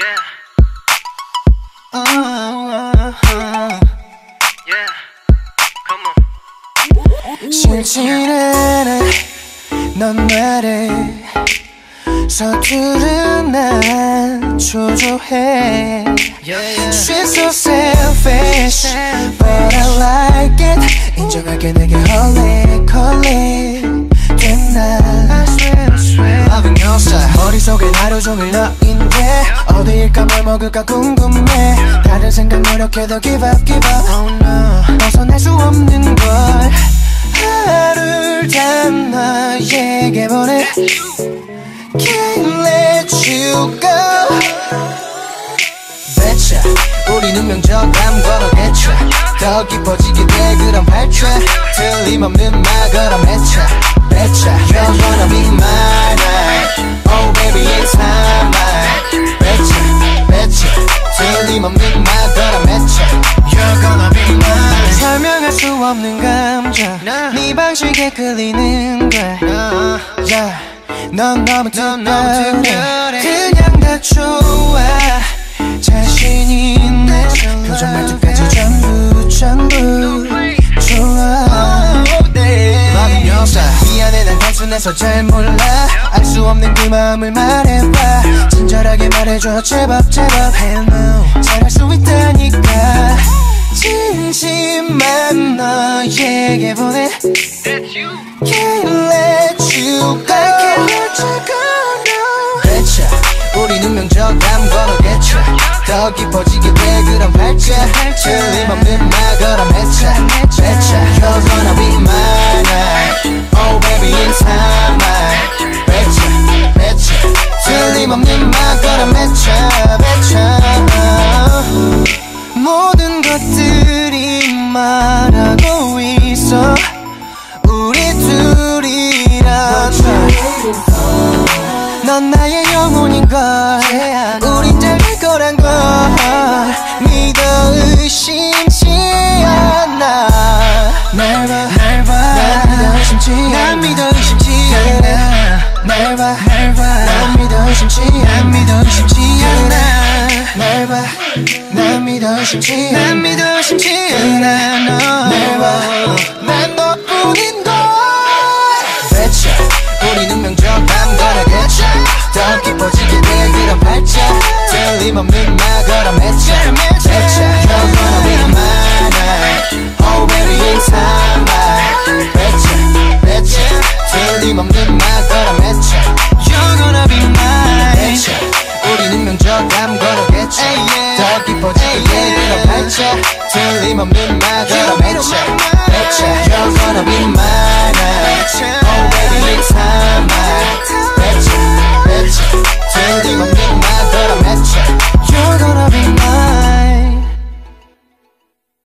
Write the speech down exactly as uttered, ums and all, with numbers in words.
Oh, oh, oh. Yeah, come on. 싫지는 않아 넌 나를 서투른 난 초조해. Yeah, yeah. She's so selfish but I like it. 인정할게 내게 홀릭 홀릭 됐나. I swear I swear Loving your style 머릿속에 하루 종일 너인데 어디일까 뭘 먹을까 궁금해. 다른 생각 노력해도 give up give up Oh no 벗어날 수 없는 걸. 하루를 다 너에게 보내 Can't let you go. 배차 우리 운명적 감거로겠죠. 더 깊어지게 돼 그런 발차 틀림없는 말 걸어 맺차 배차 You're gonna be mine Oh baby it's time 배차 배차 틀림없는 말 걸어 맺차 You're gonna be mine 설명할 수 없는 감정 네 방식에 끌리는 거야 yeah. 넌 너무 특별해 그냥 다 좋아 자신 있네 표정 말투까지 전부 전부 좋아 Loving your style 미안해 난 단순해서 잘 몰라 알 수 없는 그 마음을 말해봐 친절하게 말해줘 제법 제법 Hell no 잘할 수 있다니까 진심만 너에게 보내 Can't let you go I can't let you go no 배차 우리 운명적 감거로겠죠. 더 깊어지게 돼 그런 발차 틀림없는 말 걸어 맺차 배차 You're gonna be mine Oh baby in time 배차 배차 틀림없는 말 걸어 맺차 배차 모든 것들이 말하고 있어 우리 둘이란 넌 나의 영혼인걸 우린 잘 될 거란 걸 믿어 의심치 않아 날 봐 날 봐 난 믿어 의심치 않아 난 믿어 의심치 않아 날 봐 날 봐 난 믿어 의심치 않아 난 믿어 의심치 않아 날 봐 난 믿어 의심치 않아 난 믿어 의심치 않아 날 봐 난 너뿐인걸 배차 우린 운명적 감거라겠죠. 더 깊어지게 돼 그런 발차 틀림없는 말 걸어 맺차 배차 You're gonna be mine Oh baby in time 배차 배차 틀림없는 말 걸어 맺차 You're gonna be mine 배차 우린 운명적 감거라겠죠. 더 깊어지게 돼 그런 발차 틀림없는 말 걸어 맺차 배차 You're gonna be mine